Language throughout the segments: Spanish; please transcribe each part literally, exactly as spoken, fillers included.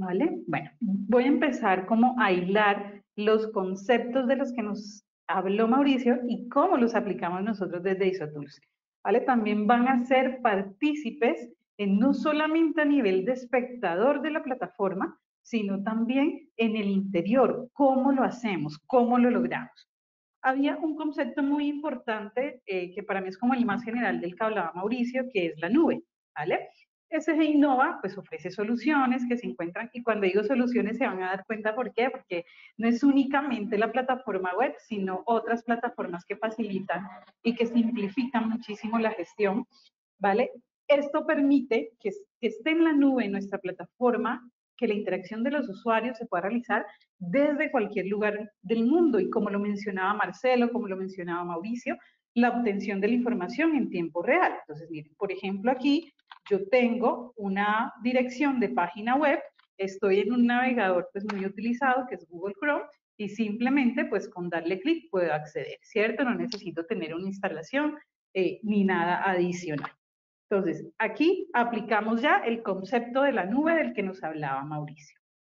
¿vale? Bueno, voy a empezar como a hilar los conceptos de los que nos habló Mauricio y cómo los aplicamos nosotros desde ISOTools, ¿vale? También van a ser partícipes en no solamente a nivel de espectador de la plataforma, sino también en el interior, cómo lo hacemos, cómo lo logramos. Había un concepto muy importante eh, que para mí es como el más general del que hablaba Mauricio, que es la nube, ¿vale? S G Innova pues ofrece soluciones que se encuentran, y cuando digo soluciones se van a dar cuenta por qué, porque no es únicamente la plataforma web, sino otras plataformas que facilitan y que simplifican muchísimo la gestión, ¿vale? Esto permite que, que esté en la nube en nuestra plataforma, que la interacción de los usuarios se pueda realizar desde cualquier lugar del mundo, y como lo mencionaba Marcelo, como lo mencionaba Mauricio, la obtención de la información en tiempo real. Entonces, miren, por ejemplo, aquí yo tengo una dirección de página web, estoy en un navegador pues muy utilizado que es Google Chrome, y simplemente pues con darle clic puedo acceder, ¿cierto? No necesito tener una instalación eh, ni nada adicional. Entonces, aquí aplicamos ya el concepto de la nube del que nos hablaba Mauricio.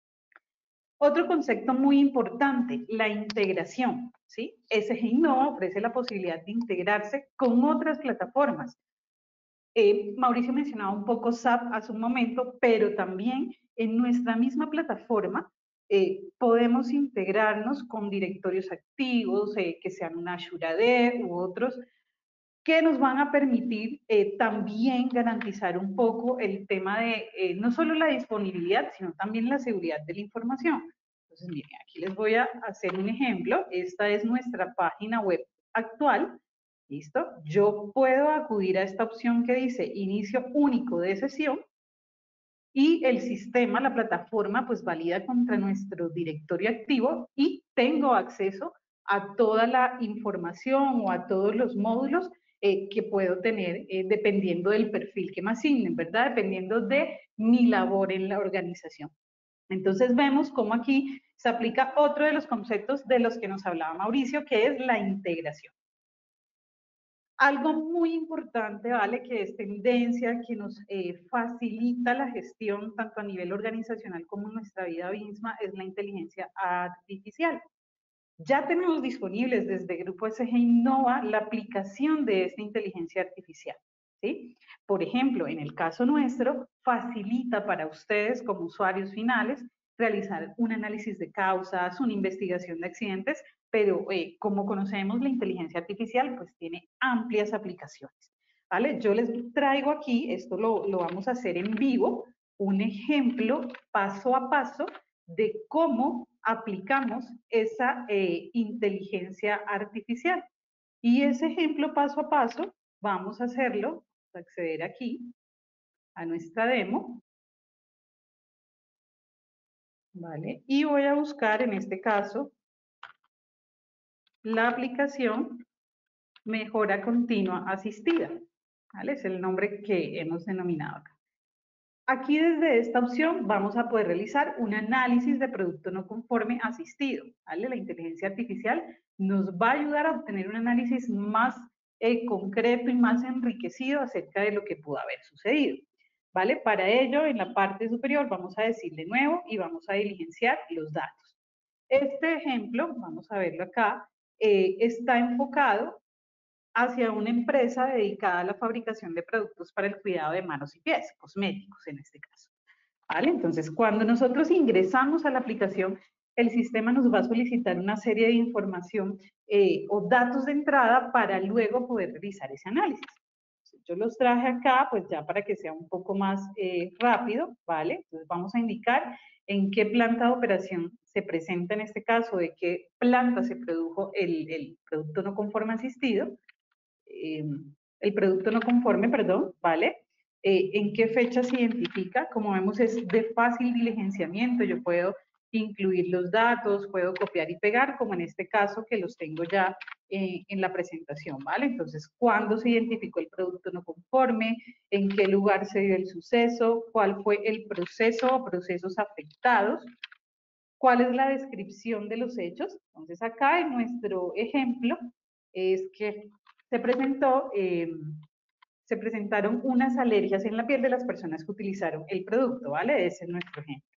Otro concepto muy importante, la integración, ¿sí? S G Innova ofrece la posibilidad de integrarse con otras plataformas. Eh, Mauricio mencionaba un poco S A P hace un momento, pero también en nuestra misma plataforma eh, podemos integrarnos con directorios activos, eh, que sean una Azure A D u otros, que nos van a permitir eh, también garantizar un poco el tema de eh, no solo la disponibilidad, sino también la seguridad de la información. Entonces, miren, aquí les voy a hacer un ejemplo. Esta es nuestra página web actual. ¿Listo? Yo puedo acudir a esta opción que dice inicio único de sesión, y el sistema, la plataforma, pues valida contra nuestro directorio activo y tengo acceso a toda la información o a todos los módulos eh, que puedo tener eh, dependiendo del perfil que me asignen, ¿verdad? Dependiendo de mi labor en la organización. Entonces vemos cómo aquí se aplica otro de los conceptos de los que nos hablaba Mauricio, que es la integración. Algo muy importante, ¿vale? Que es tendencia, que nos eh, facilita la gestión tanto a nivel organizacional como en nuestra vida misma, es la inteligencia artificial. Ya tenemos disponibles desde Grupo S G Innova la aplicación de esta inteligencia artificial, ¿sí? Por ejemplo, en el caso nuestro, facilita para ustedes como usuarios finales realizar un análisis de causas, una investigación de accidentes, pero eh, como conocemos la inteligencia artificial, pues tiene amplias aplicaciones, ¿vale? Yo les traigo aquí, esto lo, lo vamos a hacer en vivo, un ejemplo paso a paso de cómo aplicamos esa eh, inteligencia artificial. Y ese ejemplo paso a paso, vamos a hacerlo, a acceder aquí a nuestra demo, ¿vale? Y voy a buscar en este caso la aplicación Mejora Continua Asistida, ¿vale? Es el nombre que hemos denominado acá. Aquí desde esta opción vamos a poder realizar un análisis de producto no conforme asistido, ¿vale? La inteligencia artificial nos va a ayudar a obtener un análisis más eh, concreto y más enriquecido acerca de lo que pudo haber sucedido, ¿vale? Para ello, en la parte superior vamos a decir de nuevo y vamos a diligenciar los datos. Este ejemplo, vamos a verlo acá, eh, está enfocado hacia una empresa dedicada a la fabricación de productos para el cuidado de manos y pies, cosméticos en este caso. ¿Vale? Entonces, cuando nosotros ingresamos a la aplicación, el sistema nos va a solicitar una serie de información eh, o datos de entrada para luego poder realizar ese análisis. Yo los traje acá, pues ya para que sea un poco más eh, rápido, ¿vale? Entonces vamos a indicar en qué planta de operación se presenta en este caso, de qué planta se produjo el, el producto no conforme asistido, eh, el producto no conforme, perdón, ¿vale? Eh, ¿En qué fecha se identifica? Como vemos, es de fácil diligenciamiento. Yo puedo incluir los datos, puedo copiar y pegar, como en este caso que los tengo ya eh, en la presentación, ¿vale? Entonces, ¿cuándo se identificó el producto no conforme? ¿En qué lugar se dio el suceso? ¿Cuál fue el proceso o procesos afectados? ¿Cuál es la descripción de los hechos? Entonces, acá en nuestro ejemplo es que se presentó, eh, se presentaron unas alergias en la piel de las personas que utilizaron el producto, ¿vale? Ese es nuestro ejemplo.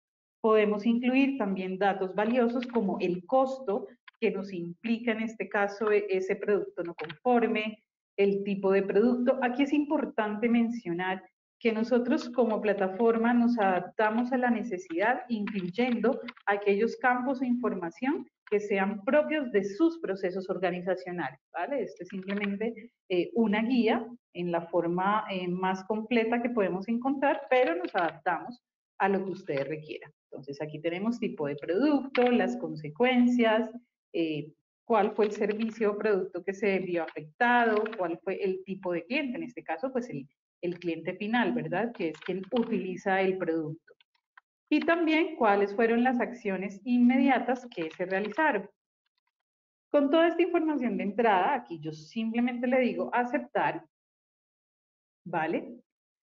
Podemos incluir también datos valiosos como el costo que nos implica en este caso ese producto no conforme, el tipo de producto. Aquí es importante mencionar que nosotros como plataforma nos adaptamos a la necesidad, incluyendo aquellos campos de información que sean propios de sus procesos organizacionales, ¿vale? Esto es simplemente eh, una guía en la forma eh, más completa que podemos encontrar, pero nos adaptamos a lo que ustedes requieran. Entonces aquí tenemos tipo de producto, las consecuencias, eh, cuál fue el servicio o producto que se vio afectado, cuál fue el tipo de cliente, en este caso pues el, el cliente final, ¿verdad? Que es quien utiliza el producto. Y también cuáles fueron las acciones inmediatas que se realizaron. Con toda esta información de entrada, aquí yo simplemente le digo aceptar, ¿vale?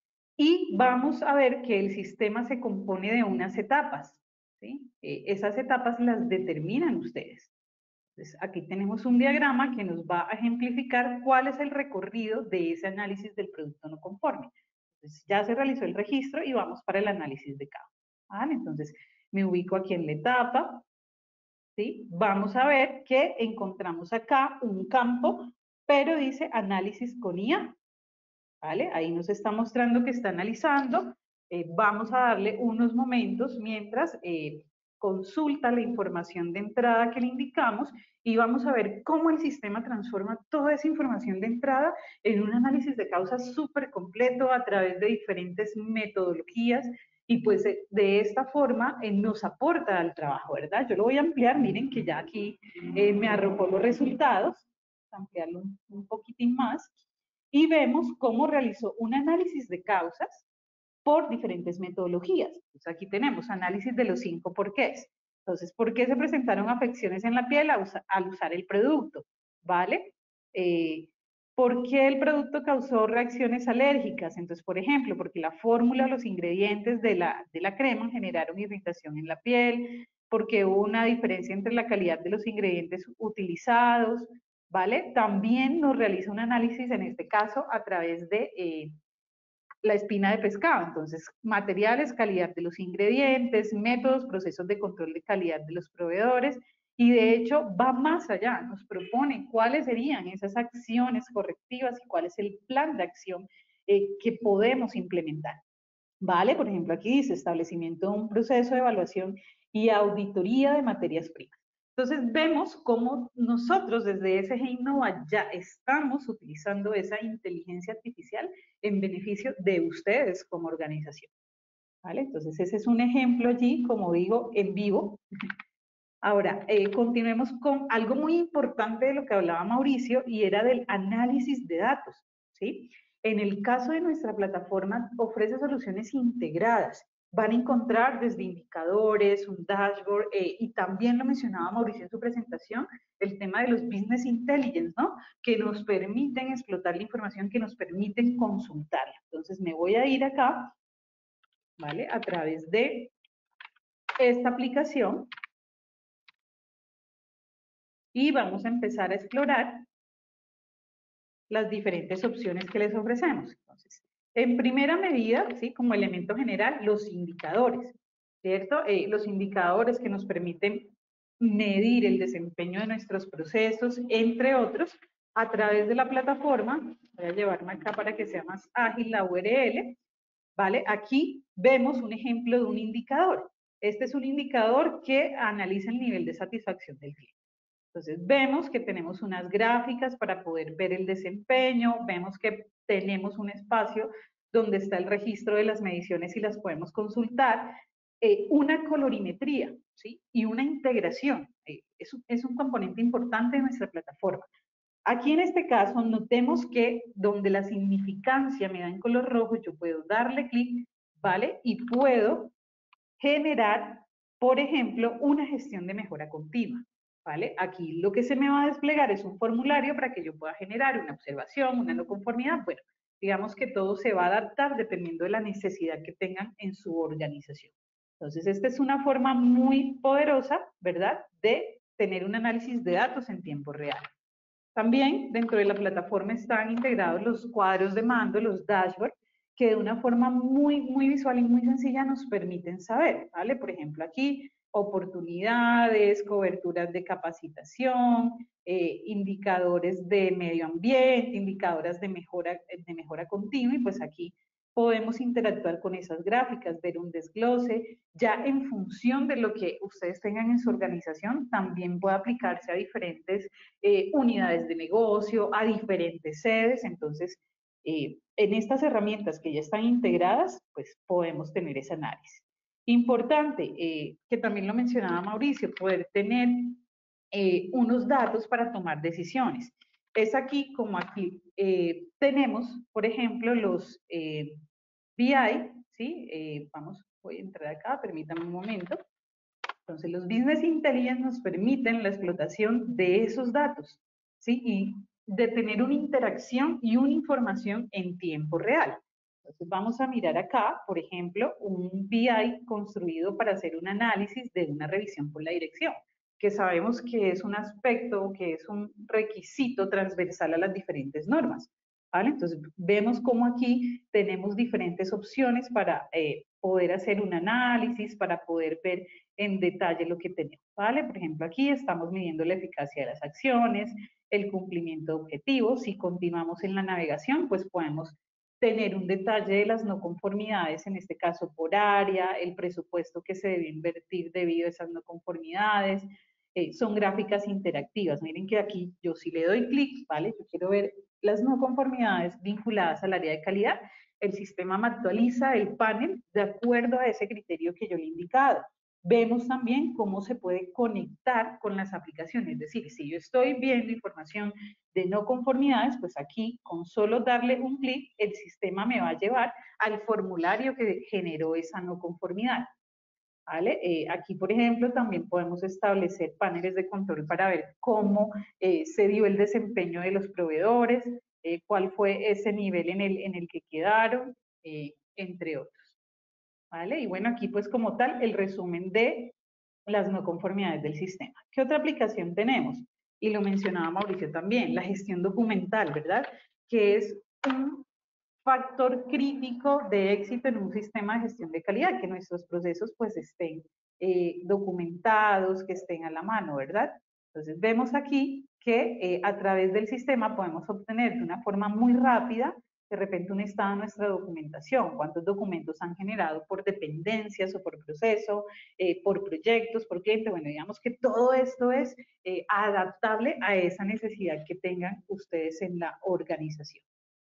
Y vamos a ver que el sistema se compone de unas etapas, ¿sí? Eh, esas etapas las determinan ustedes. Entonces, aquí tenemos un diagrama que nos va a ejemplificar cuál es el recorrido de ese análisis del producto no conforme. Entonces, ya se realizó el registro y vamos para el análisis de campo, ¿vale? Entonces, me ubico aquí en la etapa, ¿sí? Vamos a ver que encontramos acá un campo, pero dice análisis con I A, ¿vale? Ahí nos está mostrando que está analizando. Eh, vamos a darle unos momentos mientras eh, consulta la información de entrada que le indicamos y vamos a ver cómo el sistema transforma toda esa información de entrada en un análisis de causas súper completo a través de diferentes metodologías y pues de, de esta forma eh, nos aporta al trabajo, ¿verdad? Yo lo voy a ampliar, miren que ya aquí eh, me arrojó los resultados, ampliarlo un, un poquitín más y vemos cómo realizó un análisis de causas por diferentes metodologías. Entonces aquí tenemos análisis de los cinco porqués. Entonces, ¿por qué se presentaron afecciones en la piel al usar el producto? ¿Vale? Eh, ¿Por qué el producto causó reacciones alérgicas? Entonces, por ejemplo, porque la fórmula o los ingredientes de la, de la crema generaron irritación en la piel, porque hubo una diferencia entre la calidad de los ingredientes utilizados, ¿vale? También nos realiza un análisis, en este caso, a través de eh, la espina de pescado. Entonces, materiales, calidad de los ingredientes, métodos, procesos de control de calidad de los proveedores, y de hecho va más allá, nos propone cuáles serían esas acciones correctivas y cuál es el plan de acción eh, que podemos implementar. ¿Vale? Por ejemplo, aquí dice establecimiento de un proceso de evaluación y auditoría de materias primas. Entonces vemos cómo nosotros desde S G Innova ya estamos utilizando esa inteligencia artificial en beneficio de ustedes como organización. ¿Vale? Entonces ese es un ejemplo allí, como digo, en vivo. Ahora, eh, continuemos con algo muy importante de lo que hablaba Mauricio y era del análisis de datos, ¿sí? En el caso de nuestra plataforma ofrece soluciones integradas. Van a encontrar desde indicadores, un dashboard, eh, y también lo mencionaba Mauricio en su presentación, el tema de los business intelligence, ¿no? Que nos permiten explotar la información, que nos permiten consultarla. Entonces me voy a ir acá, ¿vale? A través de esta aplicación y vamos a empezar a explorar las diferentes opciones que les ofrecemos. Entonces, en primera medida, ¿sí? Como elemento general, los indicadores, ¿cierto? Eh, los indicadores que nos permiten medir el desempeño de nuestros procesos, entre otros, a través de la plataforma. Voy a llevarme acá para que sea más ágil la U R L, ¿vale? Aquí vemos un ejemplo de un indicador. Este es un indicador que analiza el nivel de satisfacción del cliente. Entonces vemos que tenemos unas gráficas para poder ver el desempeño, vemos que tenemos un espacio donde está el registro de las mediciones y las podemos consultar, eh, una colorimetría, ¿sí? Y una integración, eh, es, es un componente importante de nuestra plataforma. Aquí en este caso notemos que donde la significancia me da en color rojo, yo puedo darle clic, ¿vale? Y puedo generar, por ejemplo, una gestión de mejora continua, ¿vale? Aquí lo que se me va a desplegar es un formulario para que yo pueda generar una observación, una no conformidad. Bueno, digamos que todo se va a adaptar dependiendo de la necesidad que tengan en su organización. Entonces, esta es una forma muy poderosa, ¿verdad?, de tener un análisis de datos en tiempo real. También dentro de la plataforma están integrados los cuadros de mando, los dashboards, que de una forma muy, muy visual y muy sencilla nos permiten saber, ¿vale? Por ejemplo, aquí, oportunidades, coberturas de capacitación, eh, indicadores de medio ambiente, indicadores de mejora, de mejora continua, y pues aquí podemos interactuar con esas gráficas, ver un desglose, ya en función de lo que ustedes tengan en su organización, también puede aplicarse a diferentes eh, unidades de negocio, a diferentes sedes. Entonces, eh, en estas herramientas que ya están integradas, pues podemos tener ese análisis. Importante, eh, que también lo mencionaba Mauricio, poder tener eh, unos datos para tomar decisiones. Es aquí como aquí eh, tenemos, por ejemplo, los eh, B I, ¿sí? Eh, vamos, voy a entrar acá, permítanme un momento. Entonces, los Business Intelligence nos permiten la explotación de esos datos, ¿sí? Y de tener una interacción y una información en tiempo real. Entonces, vamos a mirar acá, por ejemplo, un B I construido para hacer un análisis de una revisión por la dirección, que sabemos que es un aspecto, que es un requisito transversal a las diferentes normas. ¿Vale? Entonces, vemos cómo aquí tenemos diferentes opciones para eh, poder hacer un análisis, para poder ver en detalle lo que tenemos, ¿vale? Por ejemplo, aquí estamos midiendo la eficacia de las acciones, el cumplimiento de objetivos. Si continuamos en la navegación, pues podemos tener un detalle de las no conformidades, en este caso por área, el presupuesto que se debe invertir debido a esas no conformidades. Eh, son gráficas interactivas. Miren que aquí yo si le doy clic, ¿vale? Yo quiero ver las no conformidades vinculadas al área de calidad. El sistema me actualiza el panel de acuerdo a ese criterio que yo le he indicado. Vemos también cómo se puede conectar con las aplicaciones, es decir, si yo estoy viendo información de no conformidades, pues aquí con solo darle un clic, el sistema me va a llevar al formulario que generó esa no conformidad. ¿Vale? Eh, aquí, por ejemplo, también podemos establecer paneles de control para ver cómo eh, se dio el desempeño de los proveedores, eh, cuál fue ese nivel en el, en el que quedaron, eh, entre otros. ¿Vale? Y bueno, aquí pues como tal el resumen de las no conformidades del sistema. ¿Qué otra aplicación tenemos? Y lo mencionaba Mauricio también, la gestión documental, ¿verdad? Que es un factor crítico de éxito en un sistema de gestión de calidad, que nuestros procesos pues estén eh, documentados, que estén a la mano, ¿verdad? Entonces vemos aquí que eh, a través del sistema podemos obtener de una forma muy rápida de repente un estado de nuestra documentación, cuántos documentos han generado por dependencias o por proceso, eh, por proyectos, por cliente. Bueno, digamos que todo esto es eh, adaptable a esa necesidad que tengan ustedes en la organización.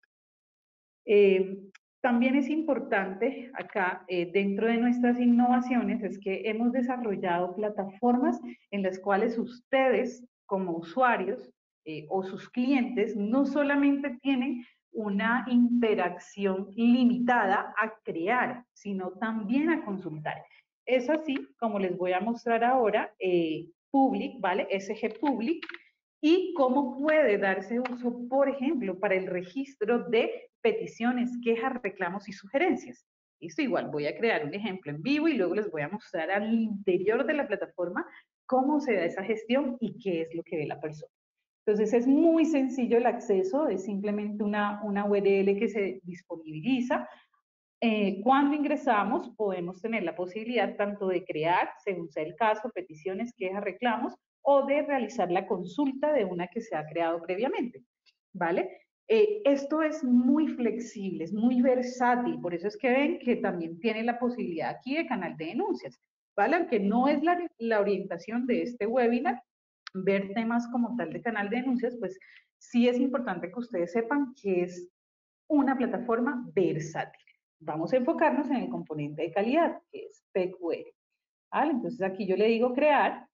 Eh, también es importante acá, eh, dentro de nuestras innovaciones, es que hemos desarrollado plataformas en las cuales ustedes, como usuarios eh, o sus clientes, no solamente tienen una interacción limitada a crear, sino también a consultar. Es así como les voy a mostrar ahora eh, Public, ¿vale? S G Public, y cómo puede darse uso, por ejemplo, para el registro de peticiones, quejas, reclamos y sugerencias. Esto igual, voy a crear un ejemplo en vivo y luego les voy a mostrar al interior de la plataforma cómo se da esa gestión y qué es lo que ve la persona. Entonces es muy sencillo el acceso, es simplemente una, una U R L que se disponibiliza. Eh, cuando ingresamos podemos tener la posibilidad tanto de crear, según sea el caso, peticiones, quejas, reclamos, o de realizar la consulta de una que se ha creado previamente, ¿vale? Eh, esto es muy flexible, es muy versátil, por eso es que ven que también tiene la posibilidad aquí de canal de denuncias, ¿vale? Aunque no es la, la orientación de este webinar, ver temas como tal de canal de denuncias, pues sí es importante que ustedes sepan que es una plataforma versátil. Vamos a enfocarnos en el componente de calidad, que es P Q R. ¿Vale? Entonces aquí yo le digo crear,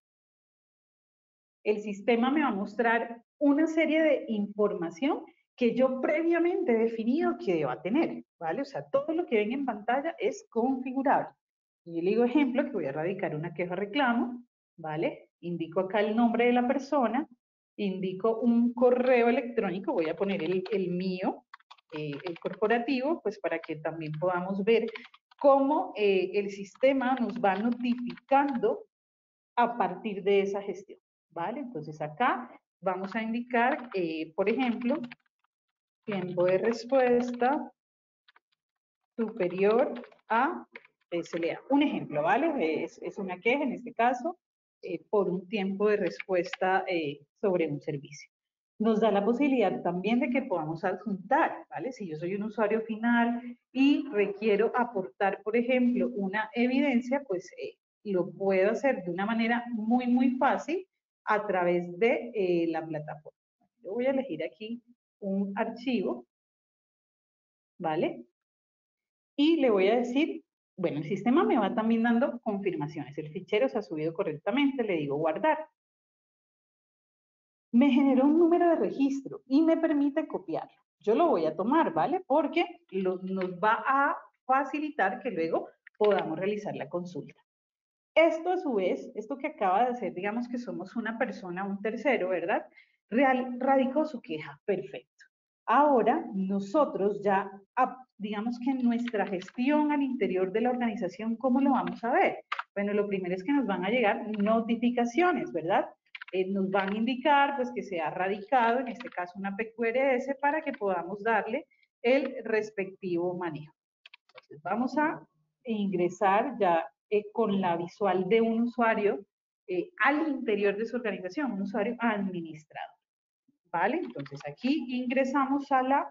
el sistema me va a mostrar una serie de información que yo previamente he definido que deba tener, ¿vale? O sea, todo lo que ven en pantalla es configurable. Y yo le digo ejemplo que voy a radicar una queja reclamo, ¿vale? Indico acá el nombre de la persona, indico un correo electrónico, voy a poner el, el mío, eh, el corporativo, pues para que también podamos ver cómo eh, el sistema nos va notificando a partir de esa gestión, ¿vale? Entonces acá vamos a indicar, eh, por ejemplo, tiempo de respuesta superior a S L A. Un ejemplo, ¿vale? Es, es una queja, en este caso, eh, por un tiempo de respuesta eh, sobre un servicio. Nos da la posibilidad también de que podamos adjuntar, ¿vale? Si yo soy un usuario final y requiero aportar, por ejemplo, una evidencia, pues eh, lo puedo hacer de una manera muy, muy fácil a través de eh, la plataforma. Yo voy a elegir aquí un archivo, ¿vale? Y le voy a decir, bueno, el sistema me va también dando confirmaciones. El fichero se ha subido correctamente, le digo guardar. Me generó un número de registro y me permite copiarlo. Yo lo voy a tomar, ¿vale? Porque lo, nos va a facilitar que luego podamos realizar la consulta. Esto a su vez, esto que acaba de hacer, digamos que somos una persona, un tercero, ¿verdad? Real, radicó su queja, perfecto. Ahora nosotros ya, digamos que en nuestra gestión al interior de la organización, ¿cómo lo vamos a ver? Bueno, lo primero es que nos van a llegar notificaciones, ¿verdad? Eh, nos van a indicar pues que se ha radicado, en este caso una P Q R S, para que podamos darle el respectivo manejo. Entonces vamos a ingresar ya eh, con la visual de un usuario eh, al interior de su organización, un usuario administrador. ¿Vale? Entonces aquí ingresamos a la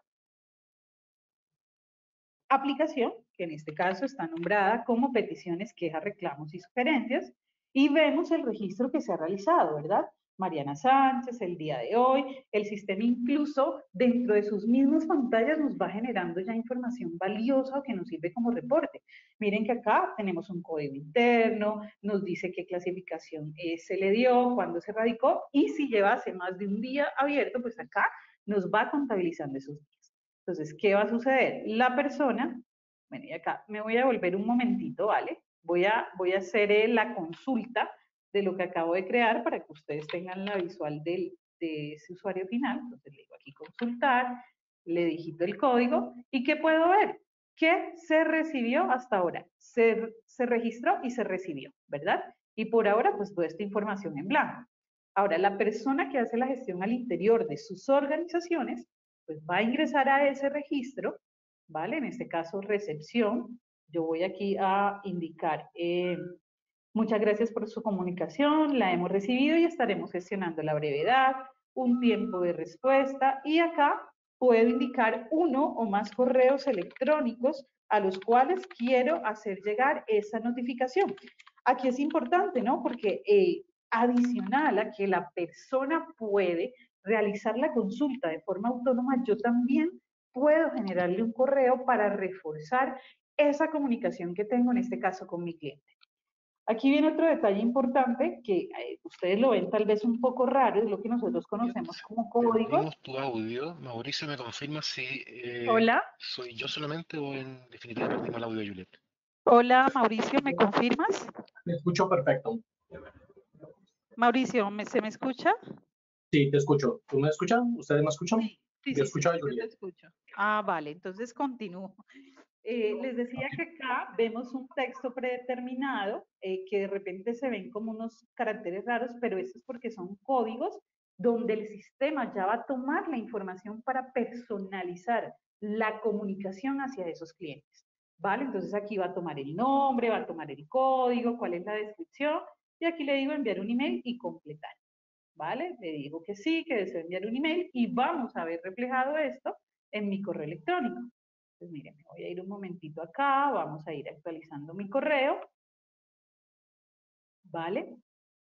aplicación, que en este caso está nombrada como peticiones, quejas, reclamos y sugerencias, y vemos el registro que se ha realizado, ¿verdad? Mariana Sánchez, el día de hoy, el sistema incluso dentro de sus mismas pantallas nos va generando ya información valiosa que nos sirve como reporte. Miren que acá tenemos un código interno, nos dice qué clasificación eh, se le dio, cuándo se radicó, y si llevase más de un día abierto, pues acá nos va contabilizando esos días. Entonces, ¿qué va a suceder? La persona, bueno, y acá me voy a volver un momentito, ¿vale? Voy a, voy a hacer eh, la consulta de lo que acabo de crear para que ustedes tengan la visual del, de ese usuario final. Entonces le digo aquí consultar, le digito el código y ¿qué puedo ver? Que se recibió hasta ahora, se, se registró y se recibió, ¿verdad? Y por ahora pues toda esta información en blanco. Ahora, la persona que hace la gestión al interior de sus organizaciones pues va a ingresar a ese registro, ¿vale? En este caso, recepción. Yo voy aquí a indicar, eh, muchas gracias por su comunicación, la hemos recibido y estaremos gestionando la brevedad, un tiempo de respuesta y acá puedo indicar uno o más correos electrónicos a los cuales quiero hacer llegar esa notificación. Aquí es importante, ¿no? Porque eh, adicional a que la persona puede realizar la consulta de forma autónoma, yo también puedo generarle un correo para reforzar esa comunicación que tengo, en este caso, con mi cliente. Aquí viene otro detalle importante que eh, ustedes lo ven tal vez un poco raro, es lo que nosotros conocemos como códigos. Perdimos tu audio. Mauricio, ¿me confirma si eh, Hola. soy yo solamente o en definitiva perdimos el audio de Juliet? Hola, Mauricio, ¿me confirmas? Me escucho perfecto. Mauricio, ¿me, ¿se me escucha? Sí, te escucho. ¿Tú me escuchas? ¿Ustedes me escuchan? Sí, sí, Yo sí, escucho sí, a yo te Juliet. escucho. Ah, vale, entonces continúo. Eh, les decía que acá vemos un texto predeterminado eh, que de repente se ven como unos caracteres raros, pero eso es porque son códigos donde el sistema ya va a tomar la información para personalizar la comunicación hacia esos clientes. ¿Vale? Entonces aquí va a tomar el nombre, va a tomar el código, cuál es la descripción, y aquí le digo enviar un email y completar. ¿Vale? Le digo que sí, que deseo enviar un email y vamos a ver reflejado esto en mi correo electrónico. Pues miren, me voy a ir un momentito acá, vamos a ir actualizando mi correo, ¿vale?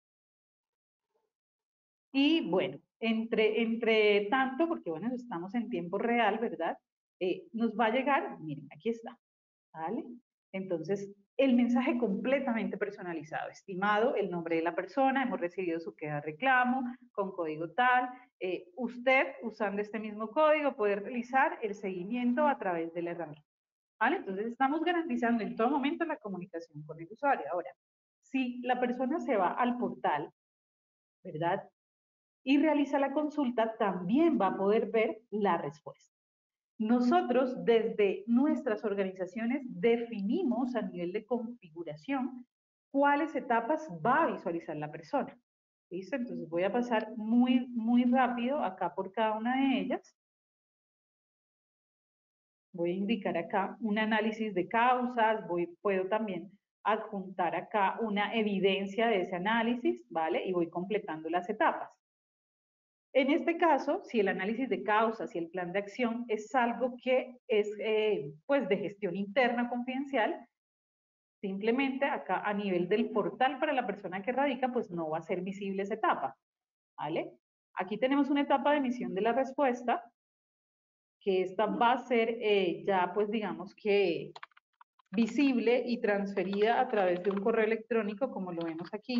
Y bueno, entre, entre tanto, porque bueno, estamos en tiempo real, ¿verdad? Eh, nos va a llegar, miren, aquí está, ¿vale? Entonces, el mensaje completamente personalizado, estimado, el nombre de la persona, hemos recibido su queja de reclamo con código tal, eh, usted, usando este mismo código, puede realizar el seguimiento a través de la herramienta. ¿Vale? Entonces estamos garantizando en todo momento la comunicación con el usuario. Ahora, si la persona se va al portal, ¿verdad? Y realiza la consulta, también va a poder ver la respuesta. Nosotros desde nuestras organizaciones definimos a nivel de configuración cuáles etapas va a visualizar la persona. ¿Listo? Entonces voy a pasar muy, muy rápido acá por cada una de ellas. voy a indicar acá un análisis de causas, voy, puedo también adjuntar acá una evidencia de ese análisis, ¿vale? Y voy completando las etapas. En este caso, si el análisis de causas y el plan de acción es algo que es eh, pues de gestión interna confidencial, simplemente acá a nivel del portal para la persona que radica, pues no va a ser visible esa etapa, ¿vale? Aquí tenemos una etapa de emisión de la respuesta, que esta va a ser eh, ya pues digamos que visible y transferida a través de un correo electrónico, como lo vemos aquí,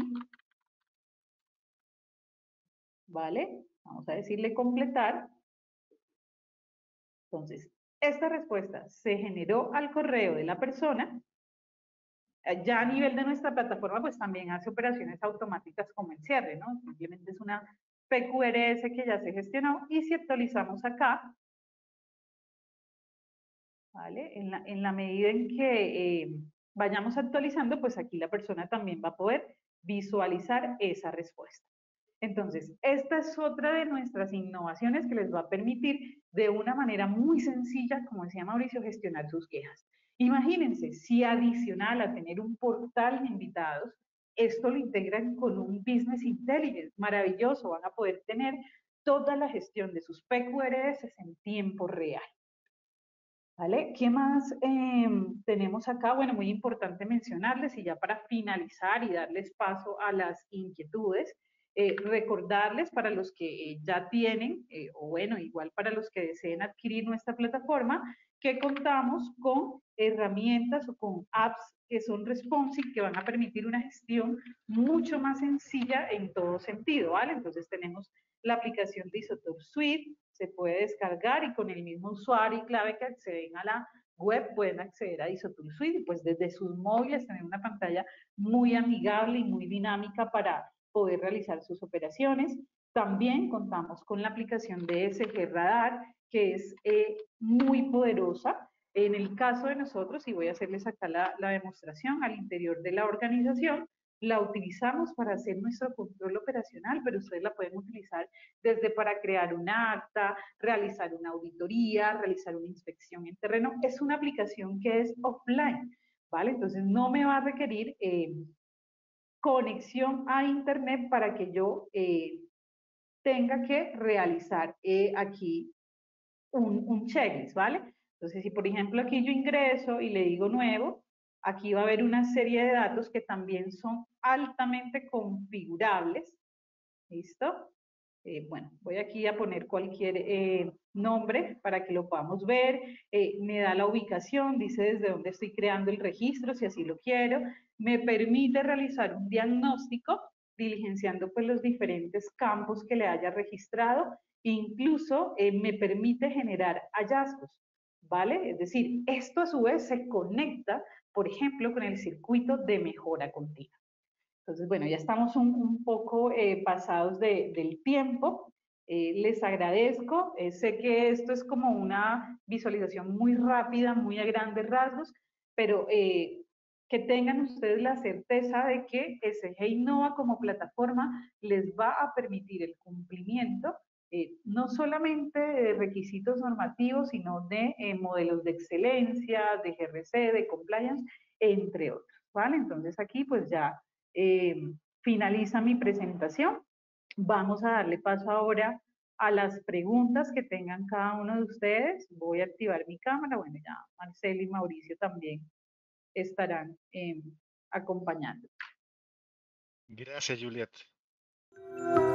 ¿vale? Vamos a decirle completar. Entonces, esta respuesta se generó al correo de la persona. Ya a nivel de nuestra plataforma, pues también hace operaciones automáticas como el cierre, ¿no? Simplemente es una P Q R S que ya se gestionó, y si actualizamos acá, ¿vale? En la, en la medida en que eh, vayamos actualizando, pues aquí la persona también va a poder visualizar esa respuesta. Entonces, esta es otra de nuestras innovaciones que les va a permitir de una manera muy sencilla, como decía Mauricio, gestionar sus quejas. Imagínense, si adicional a tener un portal de invitados, esto lo integran con un Business Intelligence, maravilloso, van a poder tener toda la gestión de sus P Q R S en tiempo real. ¿Vale? ¿Qué más eh, tenemos acá? Bueno, muy importante mencionarles, y ya para finalizar y darles paso a las inquietudes, eh, recordarles para los que eh, ya tienen, eh, o bueno, igual para los que deseen adquirir nuestra plataforma, que contamos con herramientas o con apps que son responsive, que van a permitir una gestión mucho más sencilla en todo sentido, ¿vale? Entonces tenemos la aplicación de Isotope Suite, se puede descargar y con el mismo usuario y clave que acceden a la web pueden acceder a Isotope Suite y pues desde sus móviles tener una pantalla muy amigable y muy dinámica para poder realizar sus operaciones. También contamos con la aplicación de E S G Radar, que es eh, muy poderosa. En el caso de nosotros, y voy a hacerles acá la, la demostración, al interior de la organización, la utilizamos para hacer nuestro control operacional, pero ustedes la pueden utilizar desde para crear un acta, realizar una auditoría, realizar una inspección en terreno. Es una aplicación que es offline, ¿vale? Entonces no me va a requerir eh, conexión a internet para que yo eh, tenga que realizar eh, aquí un, un checklist, ¿vale? Entonces, si por ejemplo aquí yo ingreso y le digo nuevo, aquí va a haber una serie de datos que también son altamente configurables, ¿listo? Eh, bueno, voy aquí a poner cualquier eh, nombre para que lo podamos ver. Eh, me da la ubicación, dice desde dónde estoy creando el registro, si así lo quiero. Me permite realizar un diagnóstico diligenciando pues los diferentes campos que le haya registrado. Incluso eh, me permite generar hallazgos, ¿vale? Es decir, esto a su vez se conecta, por ejemplo, con el circuito de mejora continua. Entonces, bueno, ya estamos un, un poco eh, pasados de, del tiempo. Eh, les agradezco. Eh, sé que esto es como una visualización muy rápida, muy a grandes rasgos, pero eh, que tengan ustedes la certeza de que S G Innova como plataforma les va a permitir el cumplimiento eh, no solamente de requisitos normativos, sino de eh, modelos de excelencia, de G R C, de compliance, entre otros, ¿vale? Entonces aquí pues ya eh, finaliza mi presentación. Vamos a darle paso ahora a las preguntas que tengan cada uno de ustedes. Voy a activar mi cámara. Bueno, ya Marcelo y Mauricio también estarán eh, acompañando. Gracias, Juliet.